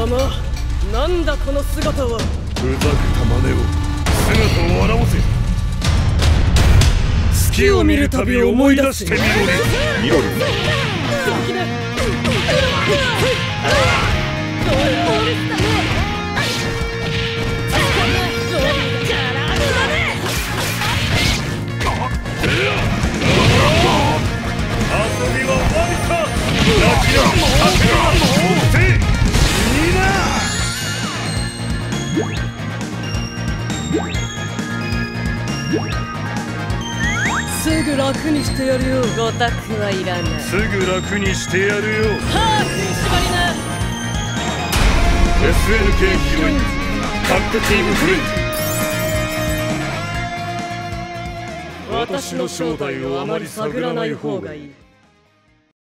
様、なんだこの姿は。 ふざけた真似を、姿を現せ。月を見るたび思い出してみろり。みろり。遊びは終わりか。泣きのかけは持っていいな。 すぐ楽にしてやるよ。 ごたくはいらない。 すぐ楽にしてやるよ。 はあ、食いしばりな。 SNK ヒロインタッグチームフレイト。 私の正体をあまり探らない方がいい。